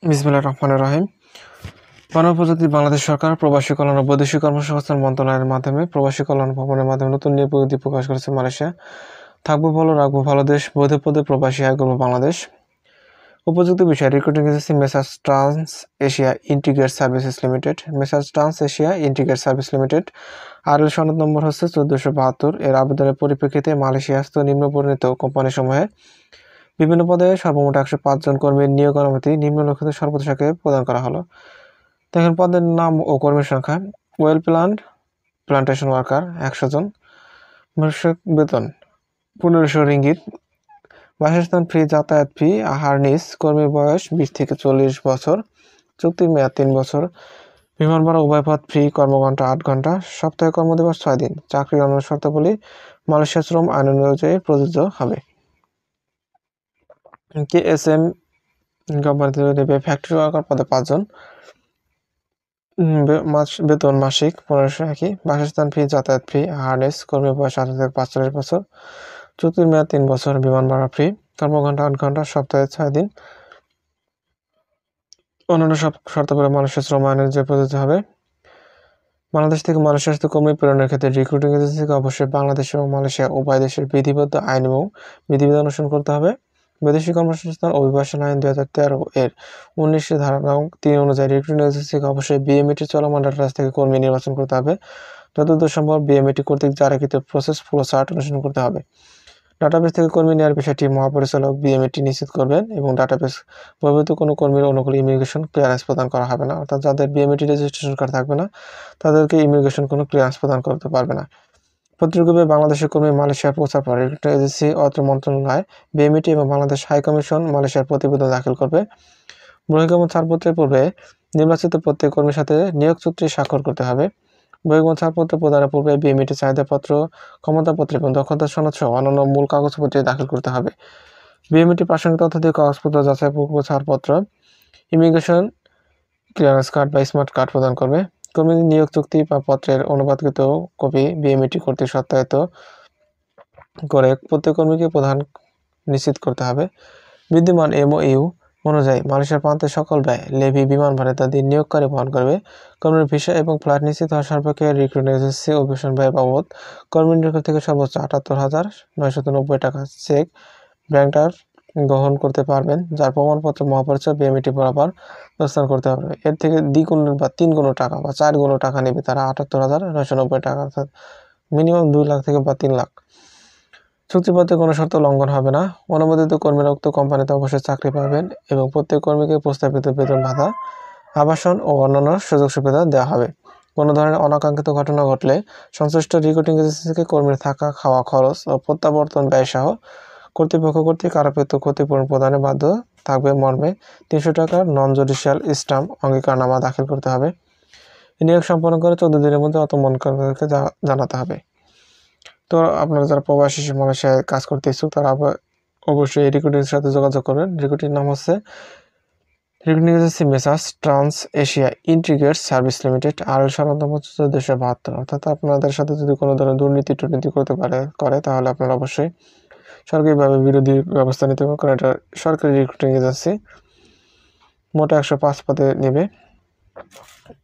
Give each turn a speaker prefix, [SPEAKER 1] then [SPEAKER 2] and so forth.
[SPEAKER 1] বিসমিল্লাহির রহমানির রহিম। গণপ্রজাতন্ত্রী বাংলাদেশ সরকার প্রবাসী কল্যাণ ও বৈদেশিক কর্মসংস্থান মন্ত্রণালয়ের মাধ্যমে প্রবাসী কল্যাণ ভবনের মাধ্যমে নতুন নিয়োগ বিজ্ঞপ্তি প্রকাশ করেছে মালয়েশিয়া। থাকবো ভালো রাখবো ভালো দেশ, বৈধ পদে প্রবাসী আয় করবো বাংলাদেশ। উপযুক্ত বিষয় recruiting agency Messrs trans Asia integrate services limited. Messrs trans Asia integrate service limited RL সনদ নম্বর হচ্ছে 1472। এর আবেদনের পরিপ্রেক্ষিতে মালয়েশিয়াস্থ নিম্ন পরিণত কোম্পানিসমূহে বিভিন্ন পদে সর্বমোট 105 জন কর্মীর নিয়োগ অনুমতি নিম্নলিখিত সর্বশেষে প্রদান করা হলো। দেখেন পদের নাম ও কর্মীর সংখ্যা: ওয়েল প্লান্টেশন ওয়ার্কার 100 জন, মাসিক বেতন 1500 রিঙ্গিত, বাসস্থান ফ্রি, যাতায়াত ফি, হার্নিস, কর্মীর বয়স 20 থেকে 40 বছর, চুক্তির মেয়াদ 3 বছর, বিমান ভাড়া উভয়পথ ফ্রি, কর্মঘণ্টা 8 ঘন্টা, সপ্তাহে কর্মদিবস 6 দিন। চাকরির অন্য শর্তাবলী মালয়েশিয়া শ্রম আইন অনুযায়ী প্রযোজ্য হবে। KSM কোম্পানিতে নেবে ফ্যাক্টরি ওয়ার্কার পদে 5 জন, বেতন মাসিক 1500 একই, বাসস্থান ফি, যাতায়াত ফি, হার্নেস, কর্মীর বয়স 18 থেকে 45 বছর, চুক্তির মেয়াদ 3 বছর, বিমান ভাড়া ফ্রি, কর্মঘণ্টা 8 ঘন্টা, সপ্তাহে 6 দিন। অন্যান্য সব শর্তাবলী মালয়েশিয়া শ্রম আইন অনুযায়ী প্রযোজ্য হবে। বাংলাদেশ থেকে মালয়েশিয়াস্থ কর্মী প্রেরণের ক্ষেত্রে রিক্রুটিং এজেন্সিকে অবশ্যই বাংলাদেশ এবং মালয়েশিয়া উভয় দেশের বিধিবদ্ধ আইন এবং বিধিবিধান অনুসরণ করতে হবে। বৈদেশিক কর্মসংস্থান অভিবাসন আইন 2013 এর 19 ধারা 3 অনুযায়ী রিক্রুটিং এজেন্সিকে অবশ্যই বিএমইটি চলমান ডাটাবেস থেকে কর্মী নির্বাচন করতে হবে। যতদূর সম্ভব বিএমইটি কর্তৃক জারিকৃত প্রসেস ফ্লো চার্ট অনুসরণ করতে হবে। ডাটাবেস থেকে কর্মী নেওয়ার বিষয়টি মহাপরিচালক বিএমইটি নিশ্চিত করবেন এবং ডাটাবেস বহির্ভূত কোনো কর্মীর অনুকূলে ইমিগ্রেশন ক্লিয়ারেন্স প্রদান করা হবে না। অর্থাৎ যাদের বিএমইটি রেজিস্ট্রেশন কার্ড থাকবে না তাদেরকে ইমিগ্রেশন কোনো ক্লিয়ারেন্স প্রদান করতে পারবে না। প্রতিযোগিতায় বাংলাদেশের কর্মী মালয়েশিয়া পৌঁছার পর রিক্রুটিং এজেন্সি অত্র মন্ত্রণালয়, বিএমইটি এবং বাংলাদেশ হাই কমিশন মালয়েশিয়ার প্রতিবেদন দাখিল করবে। বহির্গমন ছাড়পত্রের পূর্বে নির্বাচিত প্রত্যেক কর্মীর সাথে নিয়োগ চুক্তি স্বাক্ষর করতে হবে। বহির্গমন ছাড়পত্র প্রদানের পূর্বে বিএমইটি চাহিদাপত্র, ক্ষমতাপত্র এবং দক্ষতা সনদ সহ অন্যান্য মূল কাগজপত্র দাখিল করতে হবে। বিএমইটি প্রাসঙ্গিক তথ্য দিয়ে কাগজপত্র যাচাইপূর্বক ছাড়পত্র, ইমিগ্রেশন ক্লিয়ারেন্স কার্ড বা স্মার্ট কার্ড প্রদান করবে। কর্মী নিয়োগ চুক্তি বা পত্রের অনুবাদকৃত কপি বিএমইটি কর্তৃক সত্যায়িত করে প্রত্যেক কর্মীকে প্রদান নিশ্চিত করতে হবে। বিদ্যমান MOU অনুযায়ী মালয়েশিয়ার প্রান্তের সকল ব্যয়, লেভি, বিমান ভাড়া ইত্যাদি নিয়োগকারী বহন করবে। কর্মীর ভিসা এবং ফ্লাইট নিশ্চিত হওয়ার সাপেক্ষে রিক্রুটিং এজেন্সি অভিবাসন ব্যয় বাবদ কর্মীর নিকট থেকে সর্বোচ্চ 78,990 টাকা চেক ব্যাংকার গ্রহণ করতে পারবেন, যার প্রমাণপত্র মহাপরিচালক বিএমইটি বরাবর প্রস্থান করতে হবে। এর থেকে দ্বিগুণ বা 3 গুণ টাকা বা 4 গুণ টাকা নেবে তারা 78,990 টাকা, অর্থাৎ মিনিমাম 2 লাখ থেকে বা 3 লাখ। চুক্তিপত্রে কোনো শর্ত লঙ্ঘন হবে না। অনুমোদিত কর্মীরা উক্ত কোম্পানিতে অবশ্যই চাকরি পাবেন এবং প্রত্যেক কর্মীকে প্রস্তাবিত বেতন ভাতা, আবাসন ও অন্যান্য সুযোগ সুবিধা দেওয়া হবে। কোনো ধরনের অনাকাঙ্ক্ষিত ঘটনা ঘটলে সংশ্লিষ্ট রিক্রুটিং এজেন্সিকে কর্মীর থাকা, খাওয়া খরচ ও প্রত্যাবর্তন ব্যয় সহ কর্তৃপক্ষ কর্তৃক আরোপিত ক্ষতিপূরণ প্রদানে বাধ্য থাকবে মর্মে 300 টাকার নন জুডিশিয়াল স্ট্যাম্প অঙ্গীকারনামা দাখিল করতে হবে। নিয়োগ সম্পন্ন করে 14 দিনের মধ্যে অতমনকারীদেরকে জানাতে হবে। তো আপনারা যারা প্রবাসী মালয়েশিয়ায় কাজ করতে ইচ্ছুক তারা অবশ্যই রিক্রুটিংয়ের সাথে যোগাযোগ করবেন। রিক্রুটিং নাম হচ্ছে recruiting agency Messrs trans Asia integrate service limited, RL সনদ নম্বর 1472। অর্থাৎ আপনাদের সাথে যদি কোনো ধরনের দুর্নীতি করে তাহলে আপনারা অবশ্যই সরকারিভাবে বিরোধী ব্যবস্থা নিতে হবে, কারণ এটা সরকারি রিক্রুটিং এজেন্সি। মোট 105 পদে নেবে।